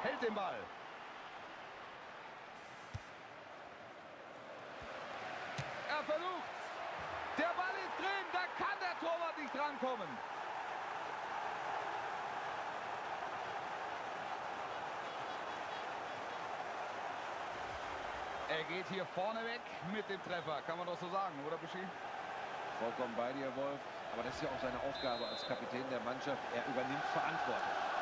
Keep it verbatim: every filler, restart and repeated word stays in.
Hält den Ball. Er versucht. Der Ball ist drin. Da kann der Torwart nicht drankommen. Er geht hier vorne weg mit dem Treffer. Kann man doch so sagen, oder Buschi? Vollkommen bei dir, Wolf. Aber das ist ja auch seine Aufgabe als Kapitän der Mannschaft. Er übernimmt Verantwortung.